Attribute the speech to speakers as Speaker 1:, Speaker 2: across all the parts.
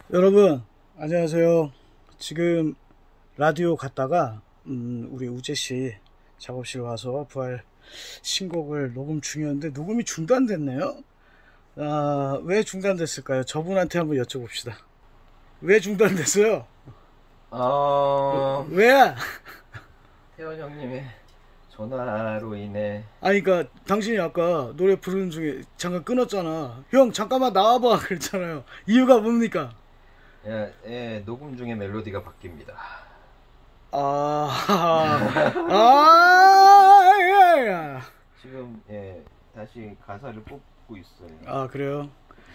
Speaker 1: 여러분 안녕하세요. 지금 라디오 갔다가 우리 우재씨 작업실 와서 부활 신곡을 녹음 중이었는데 녹음이 중단됐네요. 왜 중단됐을까요? 저분한테 한번 여쭤봅시다. 왜 중단됐어요? 왜?
Speaker 2: 태원 형님의 전화로 인해.
Speaker 1: 그러니까 당신이 아까 노래 부르는 중에 잠깐 끊었잖아. 형 잠깐만 나와봐 그랬잖아요. 이유가 뭡니까?
Speaker 2: 예, 녹음 중에 멜로디가 바뀝니다.
Speaker 1: 예.
Speaker 2: 지금 다시 가사를 뽑고 있어요.
Speaker 1: 그래요?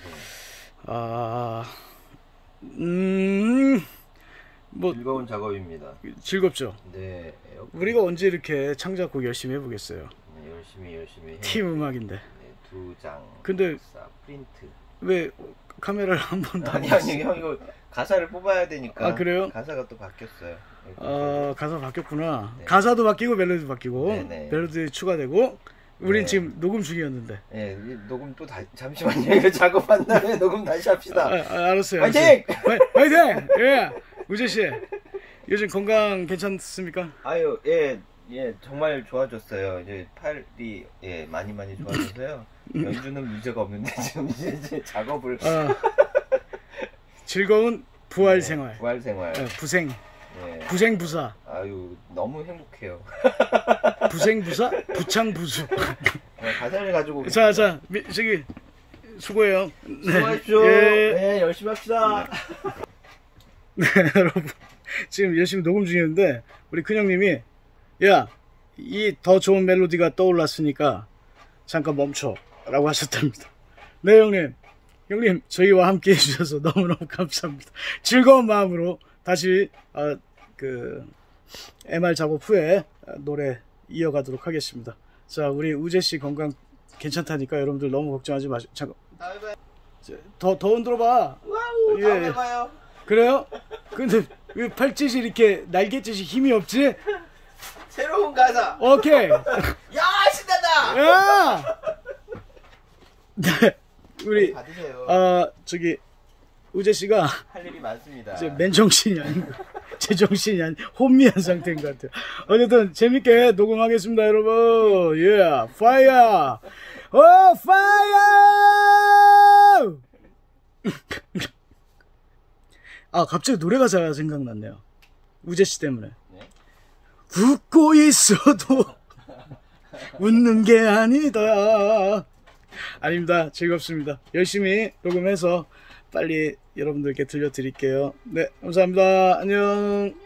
Speaker 2: 네.
Speaker 1: 뭐
Speaker 2: 즐거운 작업입니다.
Speaker 1: 즐겁죠?
Speaker 2: 네.
Speaker 1: 우리가 언제 이렇게 창작곡 열심히 해보겠어요?
Speaker 2: 네, 열심히
Speaker 1: 팀 음악인데.
Speaker 2: 네, 2장.
Speaker 1: 근데
Speaker 2: 프린트.
Speaker 1: 왜 카메라를 한 번도 안
Speaker 2: 아니
Speaker 1: 봤어요?
Speaker 2: 형 이거 가사를 뽑아야 되니까.
Speaker 1: 그래요?
Speaker 2: 가사가 또 바뀌었어요.
Speaker 1: 가사 바뀌었구나.
Speaker 2: 네.
Speaker 1: 가사도 바뀌고 멜로디도 바뀌고.
Speaker 2: 네네.
Speaker 1: 멜로디 추가되고. 우린
Speaker 2: 네.
Speaker 1: 지금 녹음 중이었는데.
Speaker 2: 네, 녹음 또 잠시만요. 이거 작업한 다음에 녹음 다시 합시다.
Speaker 1: 알았어요.
Speaker 2: 화이팅!
Speaker 1: 화이팅! 예. 우재씨 요즘 건강 괜찮습니까?
Speaker 2: 아유, 정말 좋아졌어요. 이제 팔이 많이 좋아져서요. 연주는 문제가 없는데 지금 이제 작업을.
Speaker 1: 즐거운 부활
Speaker 2: 네,
Speaker 1: 생활.
Speaker 2: 부활 생활.
Speaker 1: 부생.
Speaker 2: 네.
Speaker 1: 부생부사.
Speaker 2: 아유, 너무 행복해요.
Speaker 1: 부생부사? 부창부수.
Speaker 2: 가사를 가지고.
Speaker 1: 자, 저기 수고해요.
Speaker 2: 수고하십시오.
Speaker 1: 예.
Speaker 2: 네, 열심히 합시다.
Speaker 1: 네, 여러분. 지금 열심히 녹음 중이었는데 우리 큰형님이 야, 이 더 좋은 멜로디가 떠올랐으니까 잠깐 멈춰 라고 하셨답니다. 네, 형님 저희와 함께 해주셔서 너무너무 감사합니다. 즐거운 마음으로 다시 MR 작업 후에 노래 이어가도록 하겠습니다. 자, 우리 우재씨 건강 괜찮다니까 여러분들 너무 걱정하지 마시고. 잠깐 더 흔들어봐.
Speaker 2: 와우, 다음에 봐요.
Speaker 1: 그래요? 근데 왜 팔짓이 이렇게 날갯짓이 힘이 없지?
Speaker 2: 새로운 가사.
Speaker 1: 오케이.
Speaker 2: 야, 신난다.
Speaker 1: 야! 네, 우리
Speaker 2: 받으세요.
Speaker 1: 저기 우재씨가
Speaker 2: 할 일이 많습니다.
Speaker 1: 이제 맨정신이 아니고 제정신이 아닌 혼미한 상태인 것 같아요. 어쨌든 재밌게 녹음하겠습니다, 여러분. 예, 파이어! 오, 파이어! 갑자기 노래 가사가 생각났네요. 우재씨 때문에.
Speaker 2: 네?
Speaker 1: 웃고 있어도 웃는 게 아니다. 아닙니다. 즐겁습니다. 열심히 녹음해서 빨리 여러분들께 들려드릴게요. 네, 감사합니다. 안녕.